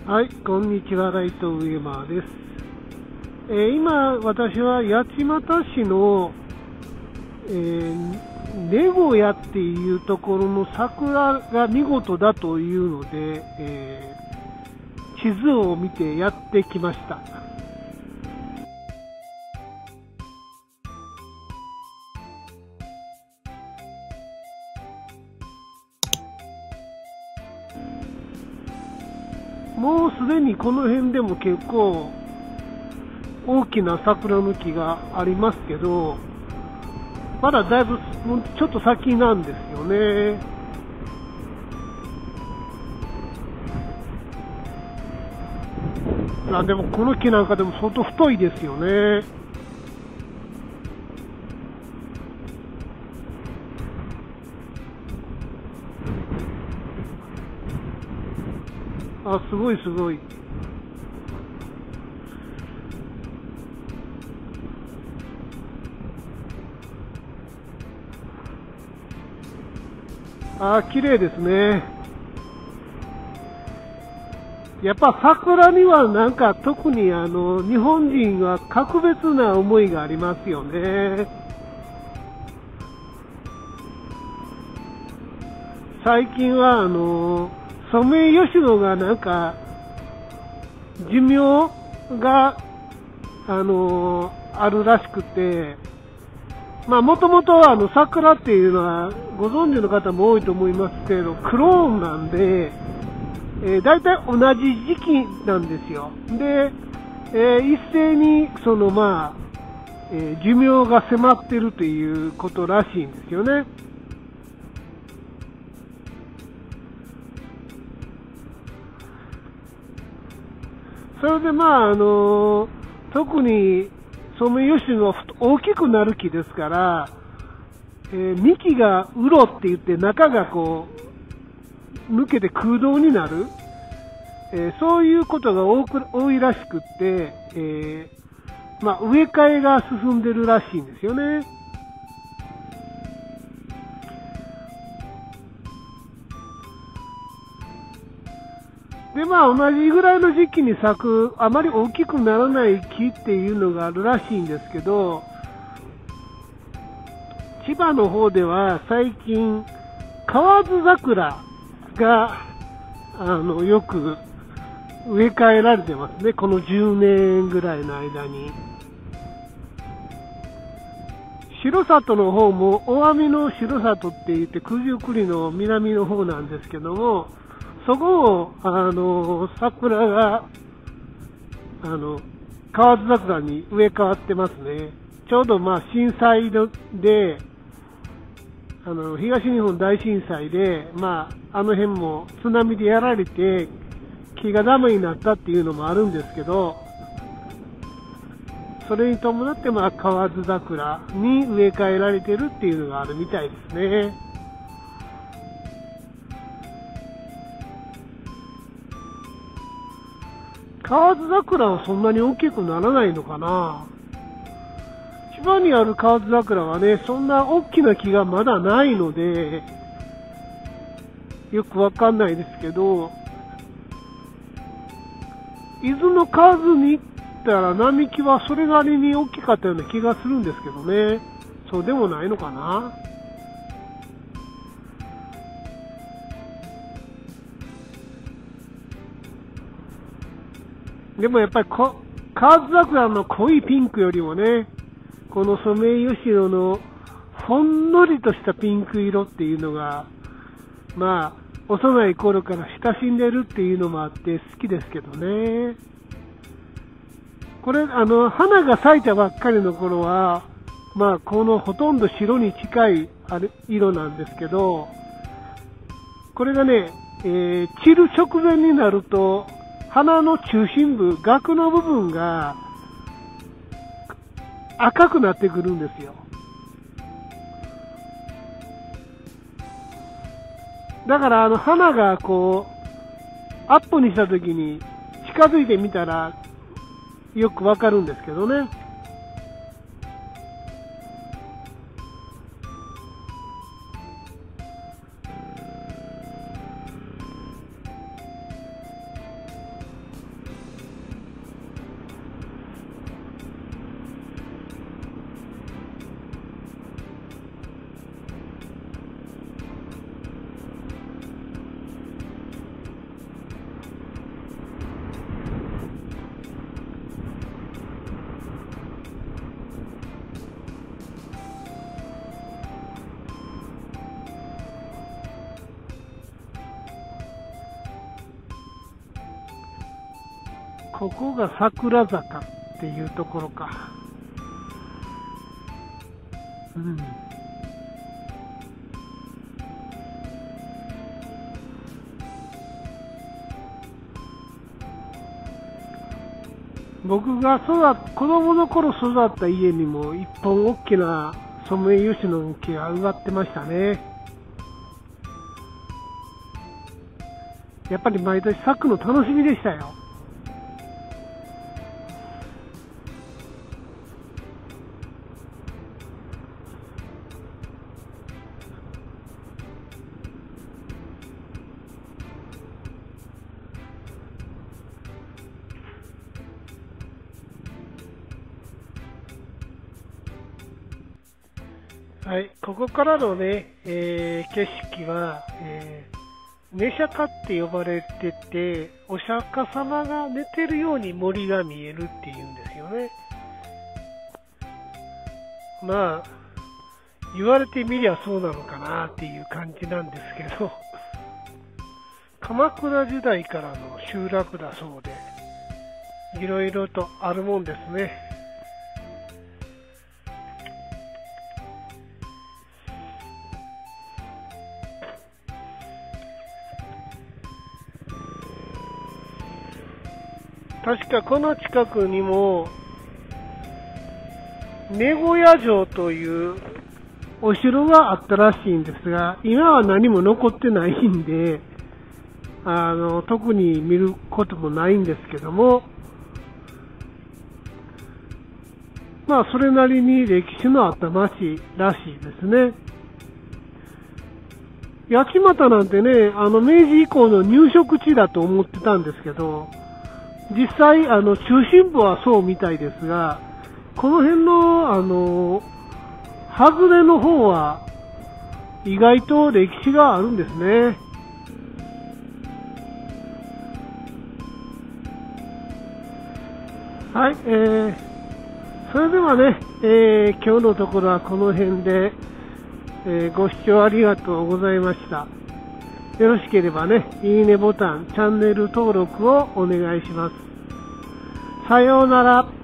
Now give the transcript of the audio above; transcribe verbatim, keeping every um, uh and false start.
はい、こんにちは、ライトウェマーです。えー、今、私は八街市の、えー、名古屋っていうところの桜が見事だというので、えー、地図を見てやってきました。もうすでにこの辺でも結構大きな桜の木がありますけど、まだだいぶちょっと先なんですよね。あ、でもこの木なんかでも相当太いですよね。あ、すごいすごい。あ、綺麗ですね。やっぱ桜にはなんか特にあの日本人は格別な思いがありますよね。最近はあのソメイヨシノがなんか寿命があのあるらしくて、まあもともとはあの桜っていうのはご存知の方も多いと思いますけど、クローンなんで、えー、大体同じ時期なんですよ。で、えー、一斉にそのまあ、えー、寿命が迫っているということらしいんですよね。それでまああの特にソメイヨシノは大きくなる木ですから、えー、幹がうろって言って中がこう抜けて空洞になる、えー、そういうことが多く多いらしくって、えーまあ、植え替えが進んでるらしいんですよね。でまあ、同じぐらいの時期に咲くあまり大きくならない木っていうのがあるらしいんですけど、千葉の方では最近河津桜があのよく植え替えられてますね、このじゅうねんぐらいの間に。城里の方も大網の城里って言って九十九里の南の方なんですけども、そこをあの桜があの河津桜に植え替わってますね。ちょうどまあ震災であの東日本大震災で、まあ、あの辺も津波でやられて木がダメになったっていうのもあるんですけど、それに伴ってまあ河津桜に植え替えられてるっていうのがあるみたいですね。河津桜はそんなに大きくならないのかな。千葉にある河津桜はね、そんな大きな木がまだないのでよくわかんないですけど、伊豆の河津に行ったら並木はそれなりに大きかったような気がするんですけどね。そうでもないのかな。でもやっぱり河津桜の濃いピンクよりもね、このソメイヨシノのほんのりとしたピンク色っていうのが、まあ幼い頃から親しんでるっていうのもあって好きですけどね。これあの花が咲いたばっかりの頃は、まあこのほとんど白に近いあれ色なんですけど、これがね、えー、散る直前になると花の中心部、萼の部分が赤くなってくるんですよ。だからあの花がこうアップにした時に近づいてみたらよくわかるんですけどね。 ここが桜坂っていうところか。うん。僕が育っ子供の頃育った家にも一本大きなソメイヨシノの木が植わってましたね。やっぱり毎年咲くの楽しみでしたよ。はい、ここからのね、えー、景色は、えー、寝釈迦って呼ばれてて、お釈迦様が寝てるように森が見えるっていうんですよね。まあ、言われてみりゃそうなのかなっていう感じなんですけど、鎌倉時代からの集落だそうで、いろいろとあるもんですね。確かこの近くにも名古屋城というお城があったらしいんですが、今は何も残ってないんで、あの特に見ることもないんですけども、まあそれなりに歴史のあった町らしいですね。八街なんてね、あの明治以降の入植地だと思ってたんですけど、実際、あの、中心部はそうみたいですが、この辺の、あの、外れの方は、意外と歴史があるんですね。はい、えー、それではね、えー、今日のところはこの辺で、えー、ご視聴ありがとうございました。よろしければね、いいねボタン、チャンネル登録をお願いします。さようなら。